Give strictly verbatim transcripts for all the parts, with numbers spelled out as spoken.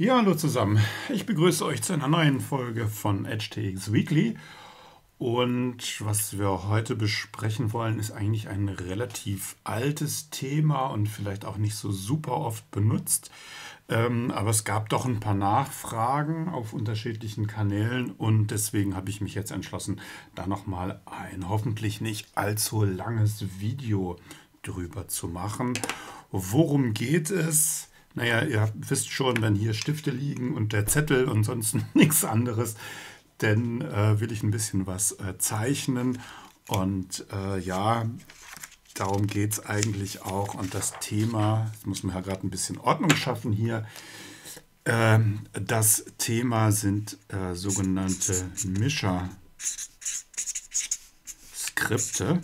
Ja, hallo zusammen. Ich begrüße euch zu einer neuen Folge von H T X Weekly. Und was wir heute besprechen wollen, ist eigentlich ein relativ altes Thema und vielleicht auch nicht so super oft benutzt. Ähm, aber es gab doch ein paar Nachfragen auf unterschiedlichen Kanälen und deswegen habe ich mich jetzt entschlossen, da nochmal ein hoffentlich nicht allzu langes Video drüber zu machen. Worum geht es? Naja, ihr wisst schon, wenn hier Stifte liegen und der Zettel und sonst nichts anderes, dann äh, will ich ein bisschen was äh, zeichnen. Und äh, ja, darum geht es eigentlich auch. Und das Thema, jetzt muss man ja gerade ein bisschen Ordnung schaffen hier. Ähm, das Thema sind äh, sogenannte Mischer-Skripte.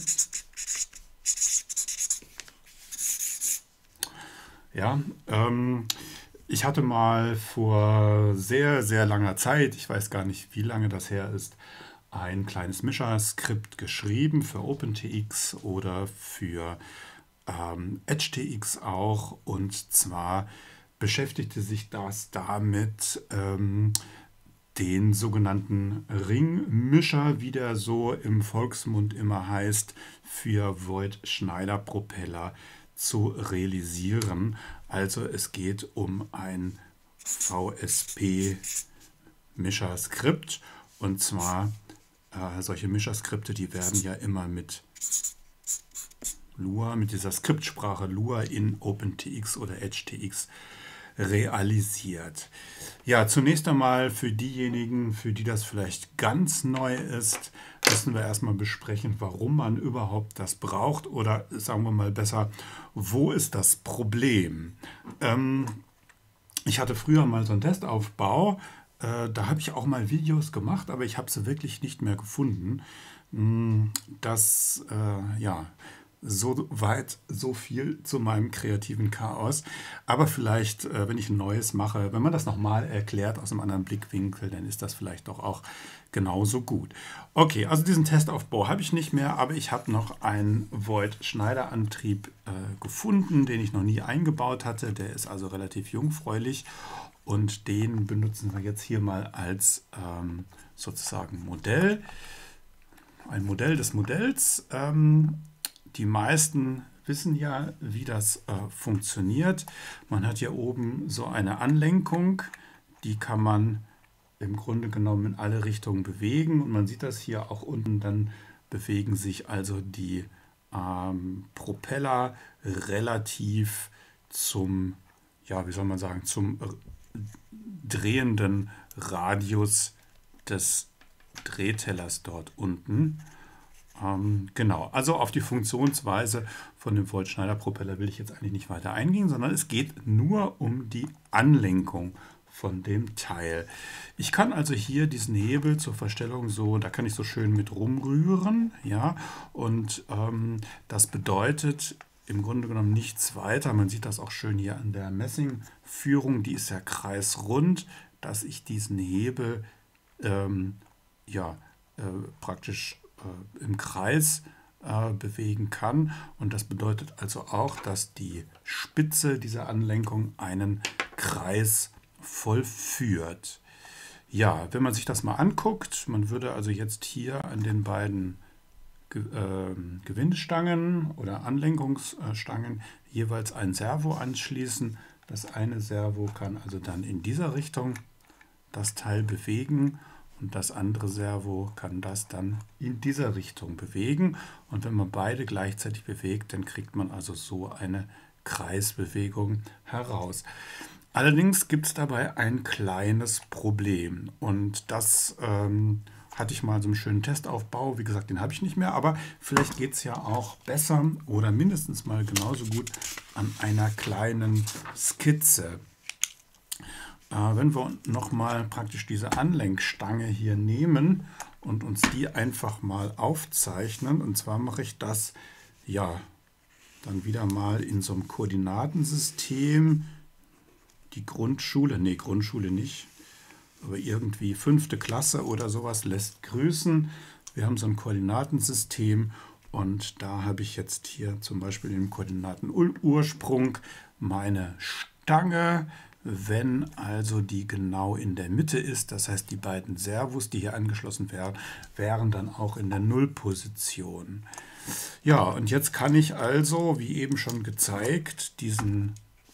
Ja, ähm, ich hatte mal vor sehr, sehr langer Zeit, ich weiß gar nicht, wie lange das her ist, ein kleines Mischer-Skript geschrieben für OpenTX oder für ähm, H T X auch. Und zwar beschäftigte sich das damit, ähm, den sogenannten Ringmischer, wie der so im Volksmund immer heißt, für Voigt-Schneider-Propeller zu realisieren. Also es geht um ein V S P-Mischerskript. Und zwar äh, solche Mischerskripte, die werden ja immer mit Lua, mit dieser Skriptsprache Lua in OpenTX oder H T X realisiert. Ja, zunächst einmal für diejenigen, für die das vielleicht ganz neu ist, müssen wir erstmal besprechen, warum man überhaupt das braucht oder sagen wir mal besser, wo ist das Problem? Ähm, ich hatte früher mal so einen Testaufbau, äh, da habe ich auch mal Videos gemacht, aber ich habe sie wirklich nicht mehr gefunden. Hm, Das, äh, ja, so weit, so viel zu meinem kreativen Chaos. Aber vielleicht, äh, wenn ich ein neues mache, wenn man das nochmal erklärt aus einem anderen Blickwinkel, dann ist das vielleicht doch auch genauso gut. Okay, also diesen Testaufbau habe ich nicht mehr, aber ich habe noch einen Voigt-Schneider-Antrieb äh, gefunden, den ich noch nie eingebaut hatte. Der ist also relativ jungfräulich und den benutzen wir jetzt hier mal als ähm, sozusagen Modell. Ein Modell des Modells. Ähm, die meisten wissen ja, wie das äh, funktioniert. Man hat hier oben so eine Anlenkung, die kann man im Grunde genommen in alle Richtungen bewegen. Und man sieht das hier auch unten, dann bewegen sich also die ähm, Propeller relativ zum, ja, wie soll man sagen, zum drehenden Radius des Drehtellers dort unten. Ähm, genau, also auf die Funktionsweise von dem Voigt-Schneider-Propeller will ich jetzt eigentlich nicht weiter eingehen, sondern es geht nur um die Anlenkung von dem Teil. Ich kann also hier diesen Hebel zur Verstellung so, da kann ich so schön mit rumrühren, ja, und ähm, das bedeutet im Grunde genommen nichts weiter. Man sieht das auch schön hier an der Messingführung, die ist ja kreisrund, dass ich diesen Hebel ähm, ja, äh, praktisch äh, im Kreis äh, bewegen kann. Und das bedeutet also auch, dass die Spitze dieser Anlenkung einen Kreis vollführt. Ja, wenn man sich das mal anguckt, man würde also jetzt hier an den beiden Ge äh, Gewindestangen oder Anlenkungsstangen jeweils ein Servo anschließen. Das eine Servo kann also dann in dieser Richtung das Teil bewegen und das andere Servo kann das dann in dieser Richtung bewegen. Und wenn man beide gleichzeitig bewegt, dann kriegt man also so eine Kreisbewegung heraus. Allerdings gibt es dabei ein kleines Problem und das ähm, hatte ich mal so einen schönen Testaufbau. Wie gesagt, den habe ich nicht mehr, aber vielleicht geht es ja auch besser oder mindestens mal genauso gut an einer kleinen Skizze. Äh, wenn wir nochmal praktisch diese Anlenkstange hier nehmen und uns die einfach mal aufzeichnen, und zwar mache ich das ja dann wieder mal in so einem Koordinatensystem. Die Grundschule, nee, Grundschule nicht, aber irgendwie fünfte Klasse oder sowas lässt grüßen. Wir haben so ein Koordinatensystem und da habe ich jetzt hier zum Beispiel im Koordinatenursprung meine Stange. wenn also die genau in der Mitte ist. Das heißt, die beiden Servos, die hier angeschlossen wären, wären dann auch in der Nullposition. Ja, und jetzt kann ich also, wie eben schon gezeigt, diesen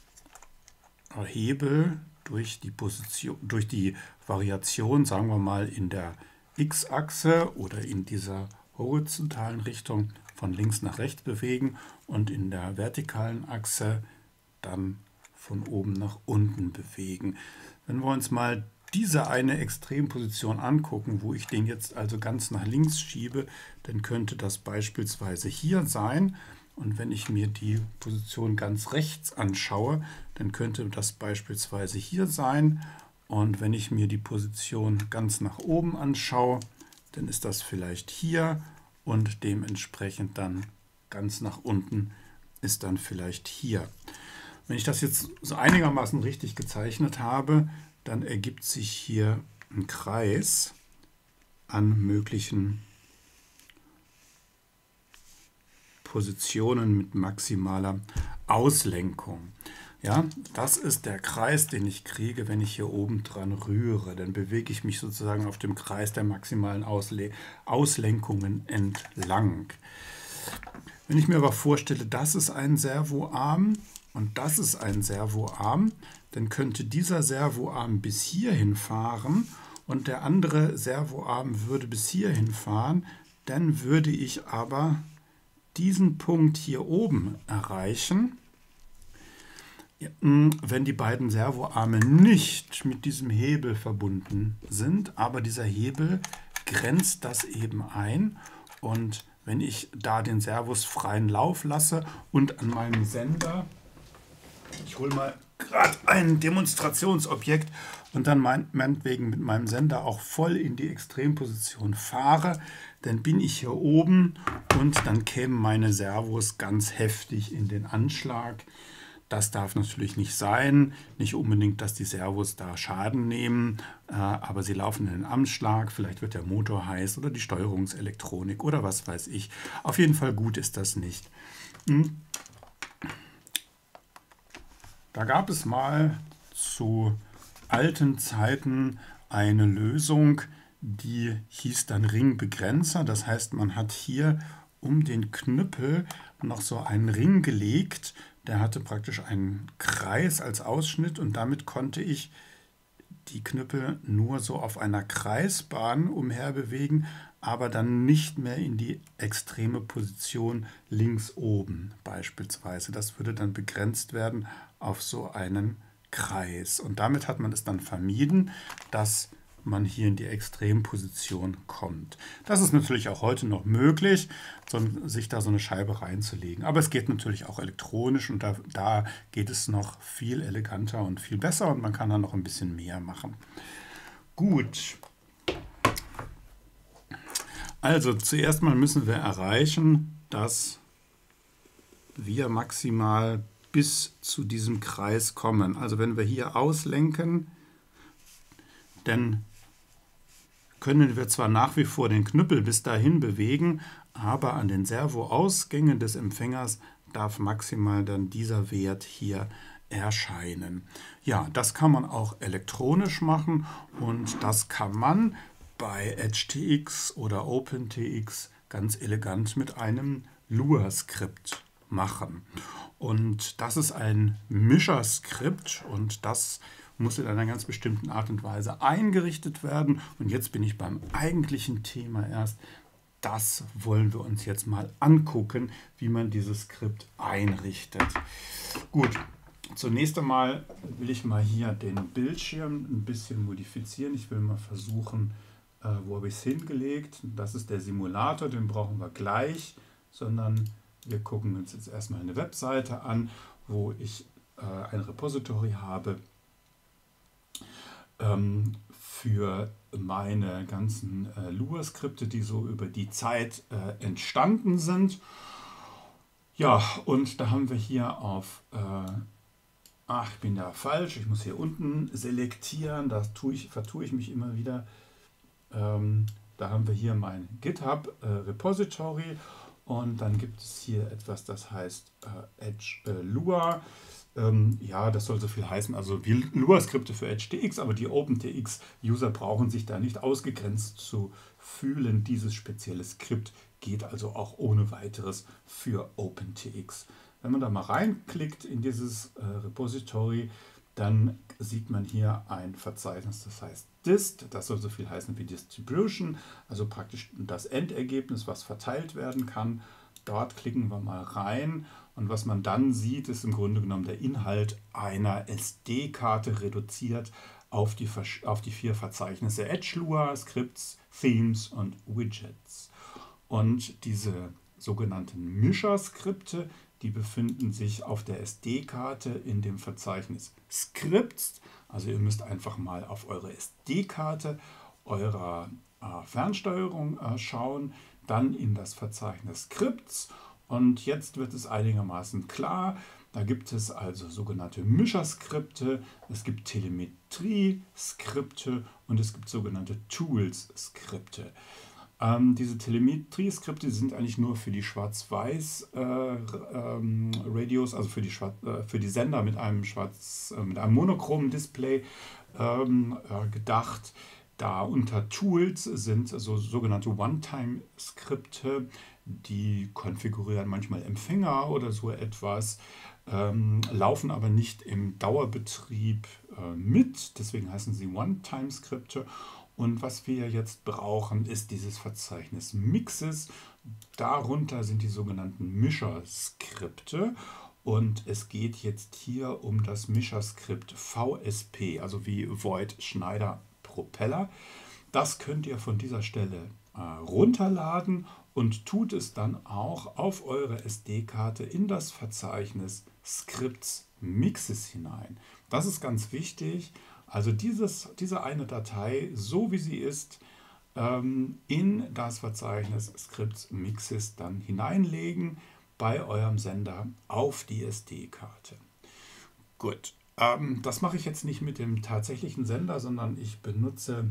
Hebel durch die Position, durch die Variation, sagen wir mal, in der X-Achse oder in dieser horizontalen Richtung von links nach rechts bewegen und in der vertikalen Achse dann von oben nach unten bewegen. Wenn wir uns mal diese eine Extremposition angucken, wo ich den jetzt also ganz nach links schiebe, dann könnte das beispielsweise hier sein. Und wenn ich mir die Position ganz rechts anschaue, dann könnte das beispielsweise hier sein. Und wenn ich mir die Position ganz nach oben anschaue, dann ist das vielleicht hier und dementsprechend dann ganz nach unten ist dann vielleicht hier. Wenn ich das jetzt so einigermaßen richtig gezeichnet habe, dann ergibt sich hier ein Kreis an möglichen Positionen mit maximaler Auslenkung. Ja, das ist der Kreis, den ich kriege, wenn ich hier oben dran rühre. Dann bewege ich mich sozusagen auf dem Kreis der maximalen Ausle Auslenkungen entlang. Wenn ich mir aber vorstelle, das ist ein Servoarm und das ist ein Servoarm, dann könnte dieser Servoarm bis hierhin fahren und der andere Servoarm würde bis hierhin fahren. Dann würde ich aber diesen Punkt hier oben erreichen, wenn die beiden Servoarme nicht mit diesem Hebel verbunden sind, aber dieser Hebel grenzt das eben ein. Und wenn ich da den Servos freien Lauf lasse und an meinem Sender, ich hole mal gerade ein Demonstrationsobjekt und dann meinetwegen mit meinem Sender auch voll in die Extremposition fahre, dann bin ich hier oben und dann kämen meine Servos ganz heftig in den Anschlag. Das darf natürlich nicht sein, nicht unbedingt, dass die Servos da Schaden nehmen, äh, aber sie laufen in den Anschlag, vielleicht wird der Motor heiß oder die Steuerungselektronik oder was weiß ich. Auf jeden Fall gut ist das nicht. Hm. Da gab es mal zu alten Zeiten eine Lösung, die hieß dann Ringbegrenzer. Das heißt, man hat hier um den Knüppel noch so einen Ring gelegt. Der hatte praktisch einen Kreis als Ausschnitt und damit konnte ich die Knüppel nur so auf einer Kreisbahn umherbewegen, aber dann nicht mehr in die extreme Position links oben beispielsweise. Das würde dann begrenzt werden auf so einen Kreis. Und damit hat man es dann vermieden, dass man hier in die Extremposition kommt. Das ist natürlich auch heute noch möglich, so, sich da so eine Scheibe reinzulegen. Aber es geht natürlich auch elektronisch und da, da geht es noch viel eleganter und viel besser und man kann da noch ein bisschen mehr machen. Gut. Also zuerst mal müssen wir erreichen, dass wir maximal bis zu diesem Kreis kommen. Also wenn wir hier auslenken, dann können wir zwar nach wie vor den Knüppel bis dahin bewegen, aber an den Servoausgängen des Empfängers darf maximal dann dieser Wert hier erscheinen. Ja, das kann man auch elektronisch machen und das kann man bei Edge T X oder OpenTX ganz elegant mit einem Lua-Skript machen. Und das ist ein Mischerskript und das muss in einer ganz bestimmten Art und Weise eingerichtet werden. Und jetzt bin ich beim eigentlichen Thema erst. Das wollen wir uns jetzt mal angucken, wie man dieses Skript einrichtet. Gut, zunächst einmal will ich mal hier den Bildschirm ein bisschen modifizieren. Ich will mal versuchen, äh, wo habe ich es hingelegt. Das ist der Simulator, den brauchen wir gleich, sondern wir gucken uns jetzt erstmal eine Webseite an, wo ich äh, ein Repository habe ähm, für meine ganzen äh, Lua-Skripte, die so über die Zeit äh, entstanden sind. Ja, und da haben wir hier auf, äh, ach, ich bin da falsch, ich muss hier unten selektieren, da tue ich, vertue ich mich immer wieder. Ähm, da haben wir hier mein GitHub äh, Repository und dann gibt es hier etwas, das heißt äh, Edge äh, Lua. Ähm, ja, das soll so viel heißen. Also wie Lua-Skripte für H T X, aber die OpenTX-User brauchen sich da nicht ausgegrenzt zu fühlen. Dieses spezielle Skript geht also auch ohne weiteres für OpenTX. Wenn man da mal reinklickt in dieses äh, Repository, dann sieht man hier ein Verzeichnis, das heißt Dist. Das soll so viel heißen wie Distribution, also praktisch das Endergebnis, was verteilt werden kann. Dort klicken wir mal rein und was man dann sieht, ist im Grunde genommen der Inhalt einer S D-Karte reduziert auf die, auf die vier Verzeichnisse Edgelua, Scripts, Themes und Widgets. Und diese sogenannten Mischer-Skripte, die befinden sich auf der S D-Karte in dem Verzeichnis Scripts. Also ihr müsst einfach mal auf eure S D-Karte eurer äh, Fernsteuerung äh, schauen, dann in das Verzeichnis Scripts und jetzt wird es einigermaßen klar. Da gibt es also sogenannte Mischerskripte, es gibt Telemetrie-Skripte und es gibt sogenannte Tools-Skripte. Ähm, diese Telemetrie-Skripte sind eigentlich nur für die Schwarz-Weiß-Radios, äh, ähm, also für die, Schwarz, äh, für die Sender mit einem, Schwarz, äh, mit einem monochromen Display ähm, äh, gedacht. Da unter Tools sind so sogenannte One-Time-Skripte, die konfigurieren manchmal Empfänger oder so etwas, ähm, laufen aber nicht im Dauerbetrieb äh, mit, deswegen heißen sie One-Time-Skripte. Und was wir jetzt brauchen, ist dieses Verzeichnis Mixes. Darunter sind die sogenannten Mischer-Skripte. Und es geht jetzt hier um das Mischerskript V S P, also wie Voigt Schneider Propeller. Das könnt ihr von dieser Stelle äh, runterladen und tut es dann auch auf eure S D-Karte in das Verzeichnis Scripts Mixes hinein. Das ist ganz wichtig. Also dieses, diese eine Datei, so wie sie ist, ähm, in das Verzeichnis Scripts Mixes dann hineinlegen bei eurem Sender auf die S D-Karte. Gut. Ähm, das mache ich jetzt nicht mit dem tatsächlichen Sender, sondern ich benutze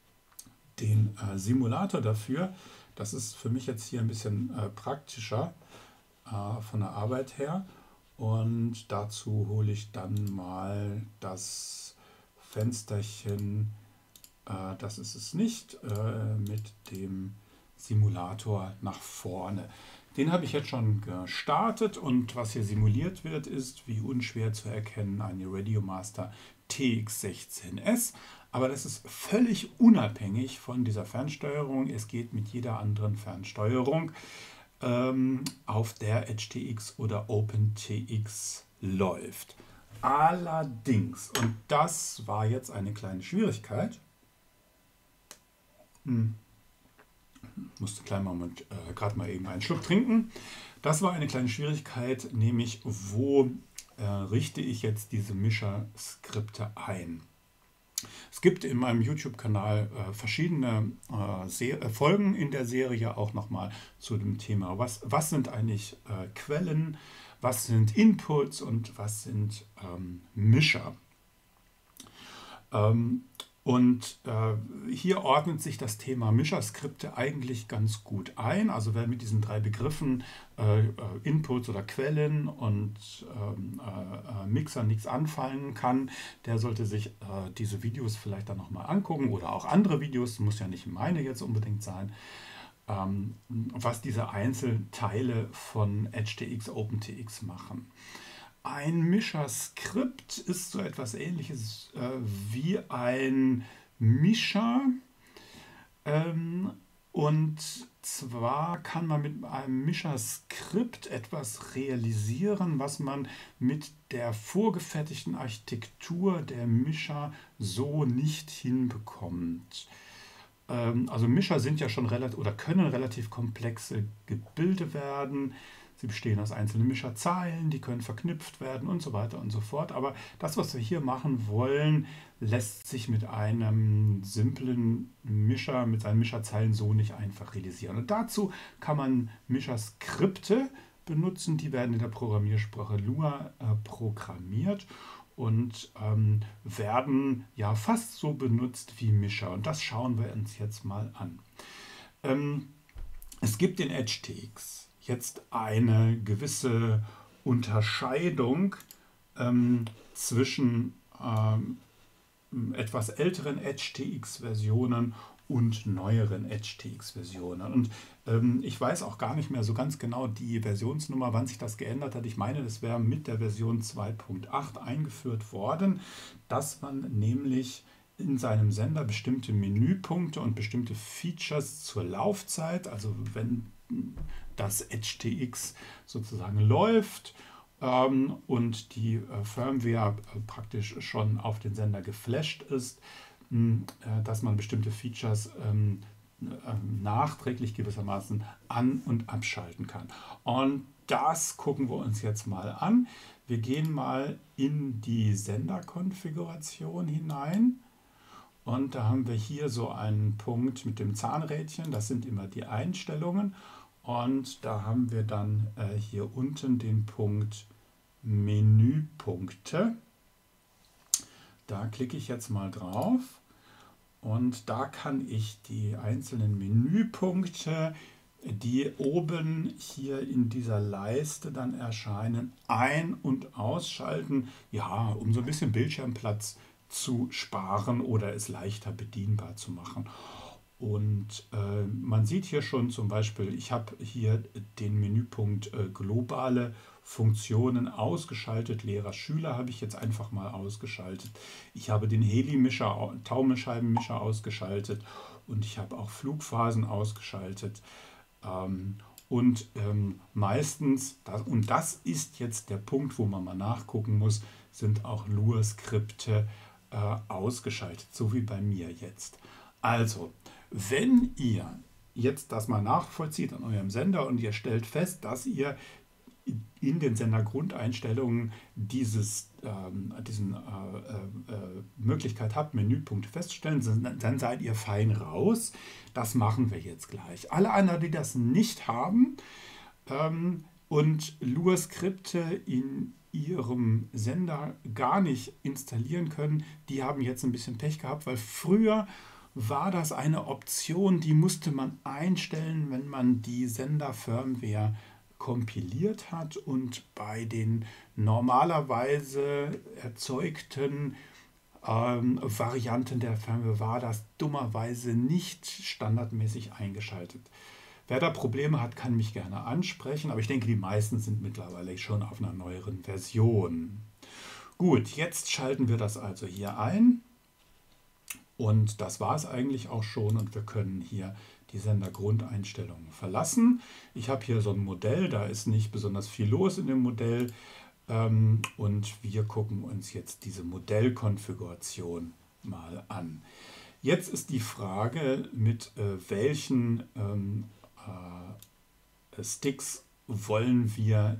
den äh, Simulator dafür. Das ist für mich jetzt hier ein bisschen äh, praktischer äh, von der Arbeit her. Und dazu hole ich dann mal das Fensterchen, äh, das ist es nicht, äh, mit dem Simulator nach vorne. Den habe ich jetzt schon gestartet und was hier simuliert wird, ist, wie unschwer zu erkennen, eine Radiomaster T X sechzehn S. Aber das ist völlig unabhängig von dieser Fernsteuerung. Es geht mit jeder anderen Fernsteuerung, ähm, auf der H T X oder OpenTX läuft. Allerdings, und das war jetzt eine kleine Schwierigkeit, hm. musste einen kleinen Moment äh, gerade mal eben einen Schluck trinken. Das war eine kleine Schwierigkeit, nämlich wo äh, richte ich jetzt diese Mischer-Skripte ein. Es gibt in meinem YouTube-Kanal äh, verschiedene äh, Folgen in der Serie auch nochmal zu dem Thema, was, was sind eigentlich äh, Quellen, was sind Inputs und was sind ähm, Mischer. Ähm, Und äh, hier ordnet sich das Thema Mischerskripte eigentlich ganz gut ein. Also wer mit diesen drei Begriffen äh, Inputs oder Quellen und ähm, äh, Mixer nichts anfangen kann, der sollte sich äh, diese Videos vielleicht dann nochmal angucken oder auch andere Videos, muss ja nicht meine jetzt unbedingt sein, ähm, was diese Einzelteile von H T X, OpenTX machen. Ein Mischerskript ist so etwas Ähnliches äh, wie ein Mischer. Ähm, und zwar kann man mit einem Mischerskript etwas realisieren, was man mit der vorgefertigten Architektur der Mischer so nicht hinbekommt. Ähm, also Mischer sind ja schon relativ oder können relativ komplexe Gebilde werden. Sie bestehen aus einzelnen Mischerzeilen, die können verknüpft werden und so weiter und so fort. Aber das, was wir hier machen wollen, lässt sich mit einem simplen Mischer, mit seinen Mischerzeilen so nicht einfach realisieren. Und dazu kann man Mischerskripte benutzen, die werden in der Programmiersprache Lua äh, programmiert und ähm, werden ja fast so benutzt wie Mischer. Und das schauen wir uns jetzt mal an. Ähm, es gibt in H T X jetzt eine gewisse Unterscheidung ähm, zwischen ähm, etwas älteren Edge T X-Versionen und neueren Edge T X-Versionen. Und ähm, ich weiß auch gar nicht mehr so ganz genau die Versionsnummer, wann sich das geändert hat. Ich meine, das wäre mit der Version zwei Punkt acht eingeführt worden, dass man nämlich in seinem Sender bestimmte Menüpunkte und bestimmte Features zur Laufzeit, also wenn das Edge T X sozusagen läuft, ähm, und die äh, Firmware äh, praktisch schon auf den Sender geflasht ist, mh, äh, dass man bestimmte Features ähm, äh, nachträglich gewissermaßen an- und abschalten kann. Und das gucken wir uns jetzt mal an. Wir gehen mal in die Senderkonfiguration hinein. Und da haben wir hier so einen Punkt mit dem Zahnrädchen. Das sind immer die Einstellungen. Und da haben wir dann äh, hier unten den Punkt Menüpunkte. Da klicke ich jetzt mal drauf. Und da kann ich die einzelnen Menüpunkte, die oben hier in dieser Leiste dann erscheinen, ein- und ausschalten. Ja, um so ein bisschen Bildschirmplatz zu sparen oder es leichter bedienbar zu machen. Und äh, man sieht hier schon zum Beispiel, ich habe hier den Menüpunkt äh, globale Funktionen ausgeschaltet. Lehrer-Schüler habe ich jetzt einfach mal ausgeschaltet. Ich habe den Heli-Mischer, Taumelscheibenmischer ausgeschaltet und ich habe auch Flugphasen ausgeschaltet. Ähm, und ähm, meistens, das, und das ist jetzt der Punkt, wo man mal nachgucken muss, sind auch Lua-Skripte äh, ausgeschaltet, so wie bei mir jetzt. Also, wenn ihr jetzt das mal nachvollzieht an eurem Sender und ihr stellt fest, dass ihr in den Sendergrundeinstellungen dieses, ähm, diesen äh, äh, Möglichkeit habt, Menüpunkte festzustellen, dann seid ihr fein raus. Das machen wir jetzt gleich. Alle anderen, die das nicht haben ähm, und Lua-Skripte in ihrem Sender gar nicht installieren können, die haben jetzt ein bisschen Pech gehabt, weil früher war das eine Option, die musste man einstellen, wenn man die Sender-Firmware kompiliert hat, und bei den normalerweise erzeugten ähm, Varianten der Firmware war das dummerweise nicht standardmäßig eingeschaltet. Wer da Probleme hat, kann mich gerne ansprechen, aber ich denke, die meisten sind mittlerweile schon auf einer neueren Version. Gut, jetzt schalten wir das also hier ein. Und das war es eigentlich auch schon, und wir können hier die Sendergrundeinstellungen verlassen. Ich habe hier so ein Modell, da ist nicht besonders viel los in dem Modell, ähm, und wir gucken uns jetzt diese Modellkonfiguration mal an. Jetzt ist die Frage, mit äh, welchen ähm, äh, Sticks wollen wir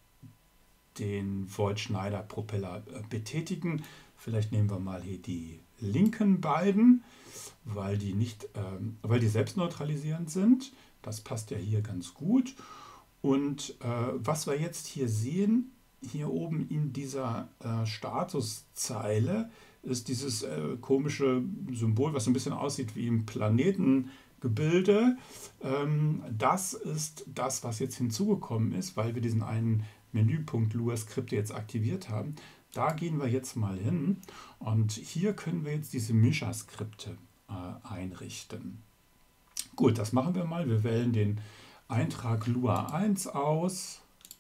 den Voith-Schneider-Propeller äh, betätigen. Vielleicht nehmen wir mal hier die linken beiden, weil die nicht, ähm, weil die selbst neutralisierend sind. Das passt ja hier ganz gut. Und äh, was wir jetzt hier sehen, hier oben in dieser äh, Statuszeile, ist dieses äh, komische Symbol, was so ein bisschen aussieht wie ein Planetengebilde. Ähm, das ist das, was jetzt hinzugekommen ist, weil wir diesen einen Menüpunkt Lua-Skripte jetzt aktiviert haben. Da gehen wir jetzt mal hin und hier können wir jetzt diese Mischer-Skripte äh, einrichten. Gut, das machen wir mal. Wir wählen den Eintrag Lua eins aus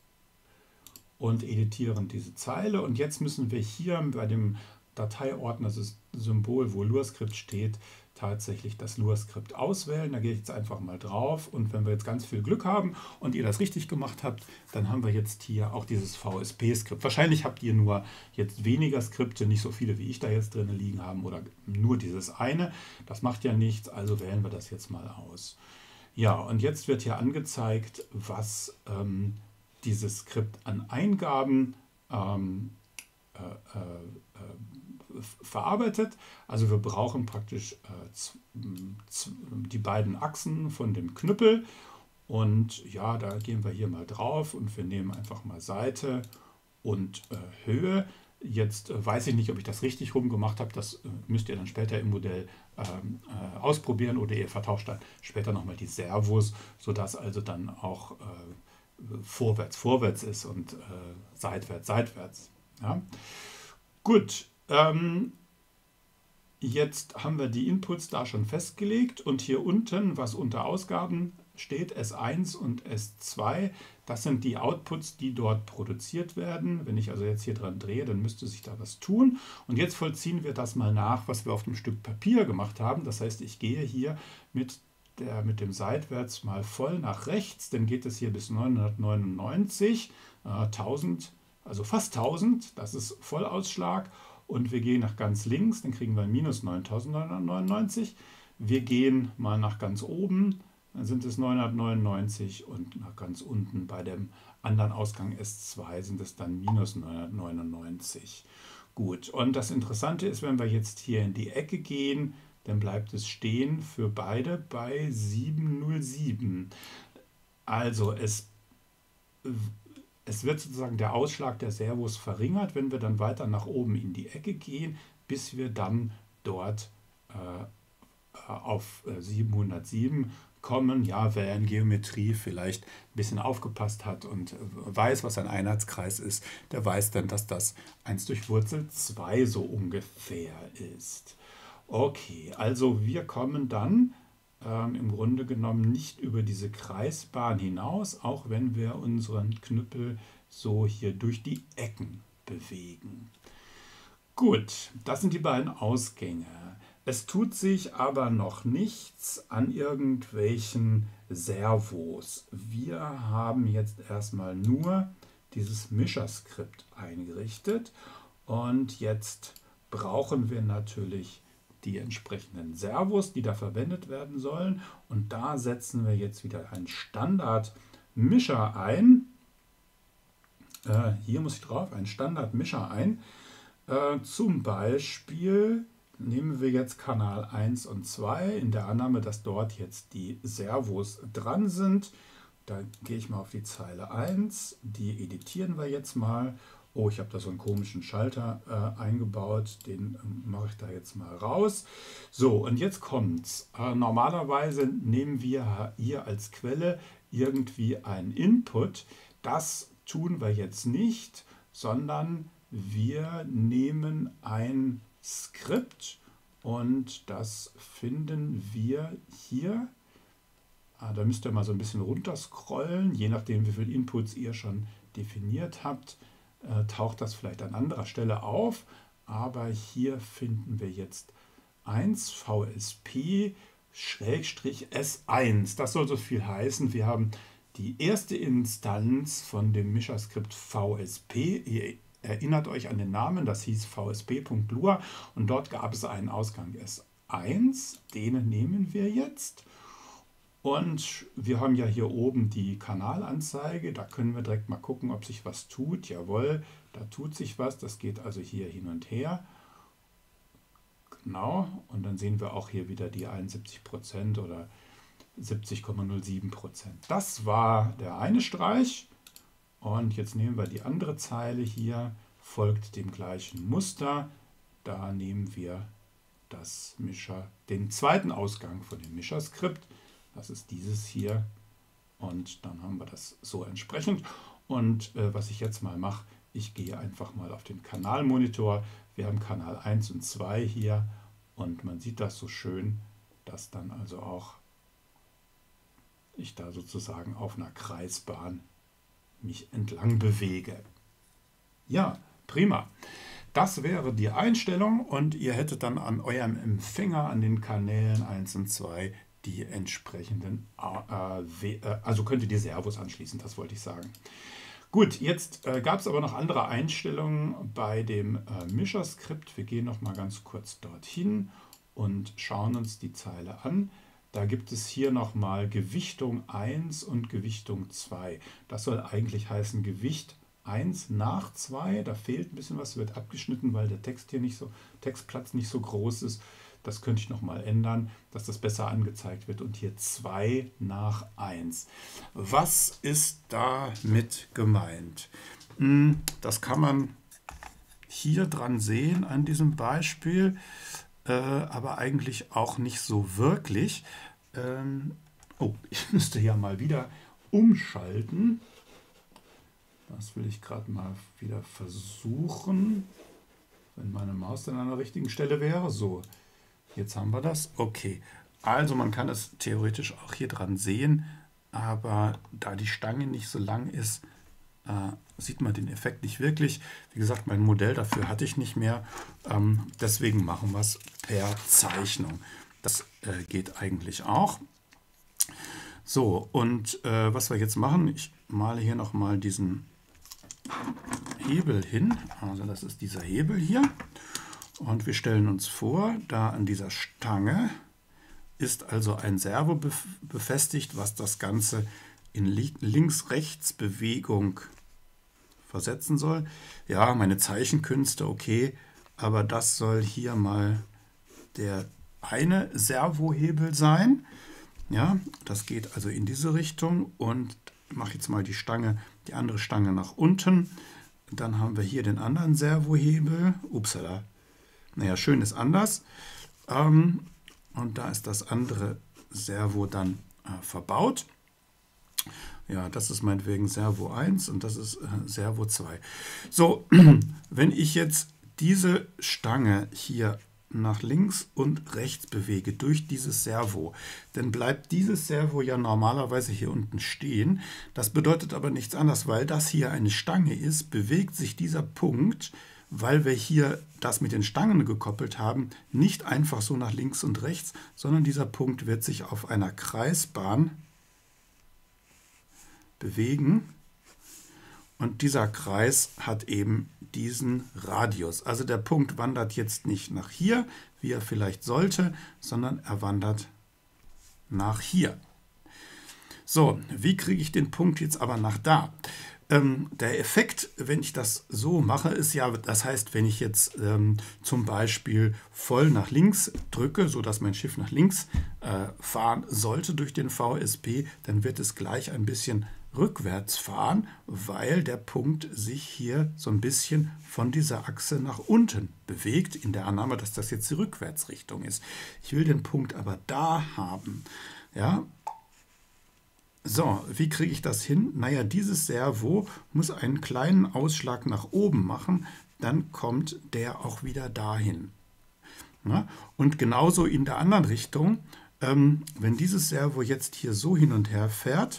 und editieren diese Zeile. Und jetzt müssen wir hier bei dem Dateiordner, das Symbol, wo Lua-Skript steht, tatsächlich das Lua-Skript auswählen. Da gehe ich jetzt einfach mal drauf, und wenn wir jetzt ganz viel Glück haben und ihr das richtig gemacht habt, dann haben wir jetzt hier auch dieses V S P-Skript. Wahrscheinlich habt ihr nur jetzt weniger Skripte, nicht so viele wie ich da jetzt drin liegen haben, oder nur dieses eine. Das macht ja nichts, also wählen wir das jetzt mal aus. Ja, und jetzt wird hier angezeigt, was ähm, dieses Skript an Eingaben ähm, äh, äh, verarbeitet. Also wir brauchen praktisch äh, die beiden Achsen von dem Knüppel, und ja, da gehen wir hier mal drauf und wir nehmen einfach mal Seite und äh, Höhe. Jetzt äh, weiß ich nicht, ob ich das richtig rum gemacht habe, das äh, müsst ihr dann später im Modell ähm, äh, ausprobieren, oder ihr vertauscht dann später nochmal die Servos, sodass also dann auch äh, vorwärts vorwärts ist und äh, seitwärts seitwärts. Ja. Gut, ähm, jetzt haben wir die Inputs da schon festgelegt und hier unten, was unter Ausgaben steht, S eins und S zwei, das sind die Outputs, die dort produziert werden. Wenn ich also jetzt hier dran drehe, dann müsste sich da was tun. Und jetzt vollziehen wir das mal nach, was wir auf dem Stück Papier gemacht haben. Das heißt, ich gehe hier mit, der, mit dem Seitwärts mal voll nach rechts, dann geht es hier bis neunhundertneunundneunzig, äh, tausend, also fast tausend, das ist Vollausschlag. Und wir gehen nach ganz links, dann kriegen wir minus neuntausendneunhundertneunundneunzig. Wir gehen mal nach ganz oben, dann sind es neunhundertneunundneunzig und nach ganz unten bei dem anderen Ausgang S zwei sind es dann minus neunhundertneunundneunzig. Gut, und das Interessante ist, wenn wir jetzt hier in die Ecke gehen, dann bleibt es stehen für beide bei siebenhundertsieben. Also es Es wird sozusagen der Ausschlag der Servos verringert, wenn wir dann weiter nach oben in die Ecke gehen, bis wir dann dort äh, auf siebenhundertsieben kommen. Ja, wer in Geometrie vielleicht ein bisschen aufgepasst hat und weiß, was ein Einheitskreis ist, der weiß dann, dass das eins durch Wurzel zwei so ungefähr ist. Okay, also wir kommen dann ähm, im Grunde genommen nicht über diese Kreisbahn hinaus, auch wenn wir unseren Knüppel so hier durch die Ecken bewegen. Gut, das sind die beiden Ausgänge. Es tut sich aber noch nichts an irgendwelchen Servos. Wir haben jetzt erstmal nur dieses Mischerskript eingerichtet und jetzt brauchen wir natürlich die entsprechenden Servos, die da verwendet werden sollen. Und da setzen wir jetzt wieder einen Standardmischer ein. Äh, hier muss ich drauf, einen Standardmischer ein. Äh, zum Beispiel nehmen wir jetzt Kanal eins und zwei in der Annahme, dass dort jetzt die Servos dran sind. Da gehe ich mal auf die Zeile eins, die editieren wir jetzt mal. Oh, ich habe da so einen komischen Schalter äh, eingebaut, den ähm, mache ich da jetzt mal raus. So, und jetzt kommt's. Äh, normalerweise nehmen wir hier als Quelle irgendwie einen Input. Das tun wir jetzt nicht, sondern wir nehmen ein Skript und das finden wir hier. Ah, da müsst ihr mal so ein bisschen runterscrollen, je nachdem wie viele Inputs ihr schon definiert habt. Äh, taucht das vielleicht an anderer Stelle auf, aber hier finden wir jetzt eins V S P S eins. Das soll so viel heißen. Wir haben die erste Instanz von dem Mischerskript V S P. Ihr erinnert euch an den Namen, das hieß V S P.lua und dort gab es einen Ausgang S eins. Den nehmen wir jetzt. Und wir haben ja hier oben die Kanalanzeige, da können wir direkt mal gucken, ob sich was tut. Jawohl, da tut sich was, das geht also hier hin und her. Genau, und dann sehen wir auch hier wieder die einundsiebzig Prozent oder siebzig Komma null sieben Prozent. Das war der eine Streich. Und jetzt nehmen wir die andere Zeile hier, folgt dem gleichen Muster. Da nehmen wir das Mischer, den zweiten Ausgang von dem Mischerskript. Das ist dieses hier und dann haben wir das so entsprechend. Und äh, was ich jetzt mal mache, ich gehe einfach mal auf den Kanalmonitor. Wir haben Kanal eins und zwei hier und man sieht das so schön, dass dann also auch ich da sozusagen auf einer Kreisbahn mich entlang bewege. Ja, prima. Das wäre die Einstellung und ihr hättet dann an eurem Empfänger an den Kanälen eins und zwei die entsprechenden, äh, also könnt ihr die Servos anschließen, das wollte ich sagen. Gut, jetzt äh, gab es aber noch andere Einstellungen bei dem äh, Mischerskript. Wir gehen noch mal ganz kurz dorthin und schauen uns die Zeile an. Da gibt es hier nochmal Gewichtung eins und Gewichtung zwei. Das soll eigentlich heißen Gewicht eins nach zwei. Da fehlt ein bisschen was, wird abgeschnitten, weil der Text hier nicht so, Textplatz nicht so groß ist. Das könnte ich nochmal ändern, dass das besser angezeigt wird. Und hier zwei nach eins. Was ist damit gemeint? Das kann man hier dran sehen an diesem Beispiel, äh, aber eigentlich auch nicht so wirklich. Ähm, oh, ich müsste ja mal wieder umschalten. Das will ich gerade mal wieder versuchen, wenn meine Maus dann an der richtigen Stelle wäre. So, jetzt haben wir das. Okay, also man kann es theoretisch auch hier dran sehen, aber da die Stange nicht so lang ist, äh, sieht man den Effekt nicht wirklich. Wie gesagt, mein Modell dafür hatte ich nicht mehr. Ähm, deswegen machen wir es per Zeichnung. Das äh, geht eigentlich auch. So, und äh, was wir jetzt machen, ich male hier nochmal diesen Hebel hin. Also das ist dieser Hebel hier. Und wir stellen uns vor, da an dieser Stange ist also ein Servo befestigt, was das Ganze in Links-Rechts-Bewegung versetzen soll. Ja, meine Zeichenkünste, okay, aber das soll hier mal der eine Servohebel sein. Ja, das geht also in diese Richtung und ich mache jetzt mal die Stange, die andere Stange nach unten. Dann haben wir hier den anderen Servohebel. Upsala. Naja, schön ist anders. Ähm, und da ist das andere Servo dann äh, verbaut. Ja, das ist meinetwegen Servo eins und das ist äh, Servo zwei. So, wenn ich jetzt diese Stange hier nach links und rechts bewege durch dieses Servo, dann bleibt dieses Servo ja normalerweise hier unten stehen. Das bedeutet aber nichts anderes, weil das hier eine Stange ist, bewegt sich dieser Punkt, weil wir hier das mit den Stangen gekoppelt haben, nicht einfach so nach links und rechts, sondern dieser Punkt wird sich auf einer Kreisbahn bewegen. Und dieser Kreis hat eben diesen Radius. Also der Punkt wandert jetzt nicht nach hier, wie er vielleicht sollte, sondern er wandert nach hier. So, wie kriege ich den Punkt jetzt aber nach da? Ähm, der Effekt, wenn ich das so mache, ist ja, das heißt, wenn ich jetzt ähm, zum Beispiel voll nach links drücke, sodass mein Schiff nach links äh, fahren sollte durch den V S P, dann wird es gleich ein bisschen rückwärts fahren, weil der Punkt sich hier so ein bisschen von dieser Achse nach unten bewegt, in der Annahme, dass das jetzt die Rückwärtsrichtung ist. Ich will den Punkt aber da haben. Ja. So, wie kriege ich das hin? Naja, dieses Servo muss einen kleinen Ausschlag nach oben machen, dann kommt der auch wieder dahin. Ja. Und genauso in der anderen Richtung, ähm, wenn dieses Servo jetzt hier so hin und her fährt,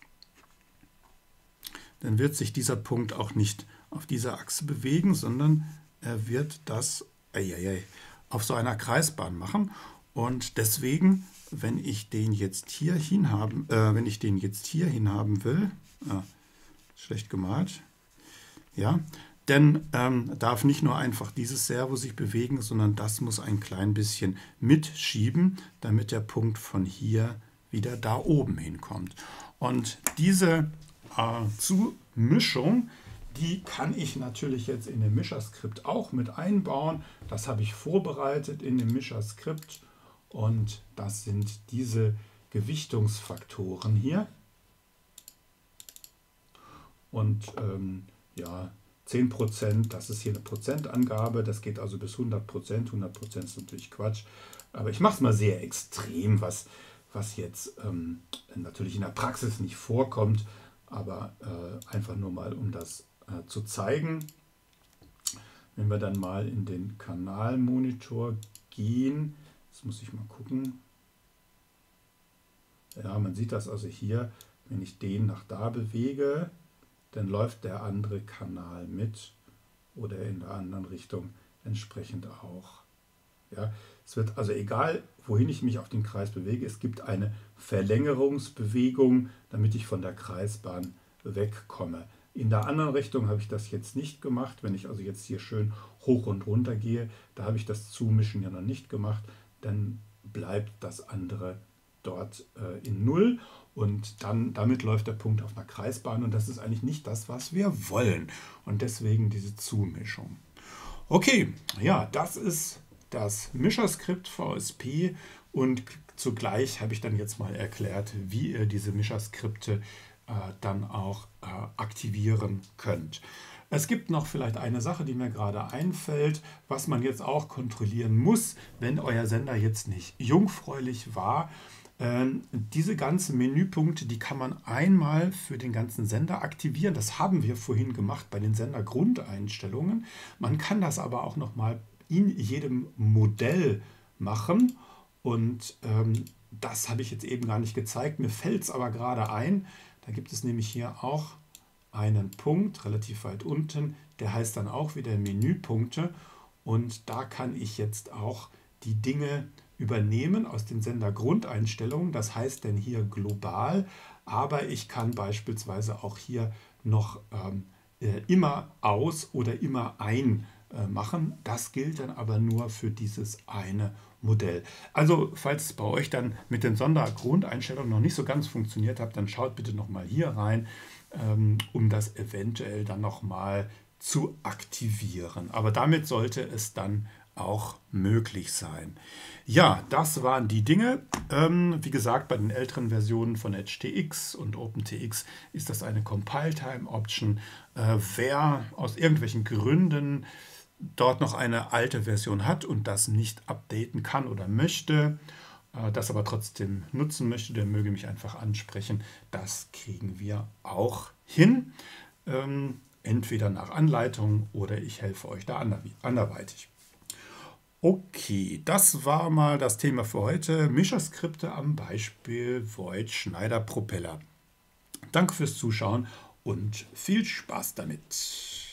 dann wird sich dieser Punkt auch nicht auf dieser Achse bewegen, sondern er wird das eieiei, auf so einer Kreisbahn machen. Und deswegen, wenn ich den jetzt hier hin haben, äh, wenn ich den jetzt hier hin haben will, ah, schlecht gemalt, ja, dann ähm, darf nicht nur einfach dieses Servo sich bewegen, sondern das muss ein klein bisschen mitschieben, damit der Punkt von hier wieder da oben hinkommt. Und diese zu Mischung, die kann ich natürlich jetzt in dem Mischerskript auch mit einbauen. Das habe ich vorbereitet in dem Mischerskript und das sind diese Gewichtungsfaktoren hier. Und ähm, ja, zehn Prozent, das ist hier eine Prozentangabe, das geht also bis hundert Prozent. hundert Prozent ist natürlich Quatsch, aber ich mache es mal sehr extrem, was, was jetzt ähm, natürlich in der Praxis nicht vorkommt. Aber äh, einfach nur mal, um das äh, zu zeigen. Wenn wir dann mal in den Kanalmonitor gehen, das muss ich mal gucken. Ja, man sieht das also hier, wenn ich den nach da bewege, dann läuft der andere Kanal mit oder in der anderen Richtung entsprechend auch. Ja, es wird also egal, wohin ich mich auf den Kreis bewege, es gibt eine Verlängerungsbewegung, damit ich von der Kreisbahn wegkomme. In der anderen Richtung habe ich das jetzt nicht gemacht. Wenn ich also jetzt hier schön hoch und runter gehe, da habe ich das Zumischen ja noch nicht gemacht, dann bleibt das andere dort äh, in Null und dann damit läuft der Punkt auf einer Kreisbahn und das ist eigentlich nicht das, was wir wollen. Und deswegen diese Zumischung. Okay, ja, das ist das Mischerskript V S P und zugleich habe ich dann jetzt mal erklärt, wie ihr diese Mischerskripte äh, dann auch äh, aktivieren könnt. Es gibt noch vielleicht eine Sache, die mir gerade einfällt, was man jetzt auch kontrollieren muss, wenn euer Sender jetzt nicht jungfräulich war. Ähm, diese ganzen Menüpunkte, die kann man einmal für den ganzen Sender aktivieren. Das haben wir vorhin gemacht bei den Sendergrundeinstellungen. Man kann das aber auch nochmal in jedem Modell machen. Und ähm, das habe ich jetzt eben gar nicht gezeigt. Mir fällt es aber gerade ein. Da gibt es nämlich hier auch einen Punkt, relativ weit unten. Der heißt dann auch wieder Menüpunkte. Und da kann ich jetzt auch die Dinge übernehmen aus den Sendergrundeinstellungen. Das heißt denn hier global. Aber ich kann beispielsweise auch hier noch ähm, äh, immer aus oder immer ein äh, machen. Das gilt dann aber nur für dieses eine Modell. Also falls es bei euch dann mit den Sondergrundeinstellungen noch nicht so ganz funktioniert hat, dann schaut bitte nochmal hier rein, ähm, um das eventuell dann nochmal zu aktivieren. Aber damit sollte es dann auch möglich sein. Ja, das waren die Dinge. Ähm, wie gesagt, bei den älteren Versionen von H T X und OpenTX ist das eine Compile-Time-Option. Äh, wer aus irgendwelchen Gründen dort noch eine alte Version hat und das nicht updaten kann oder möchte, äh, das aber trotzdem nutzen möchte, der möge mich einfach ansprechen. Das kriegen wir auch hin. Ähm, entweder nach Anleitung oder ich helfe euch da anderweitig. Okay, das war mal das Thema für heute. Mischer-Skripte am Beispiel Voith Schneider Propeller. Danke fürs Zuschauen und viel Spaß damit.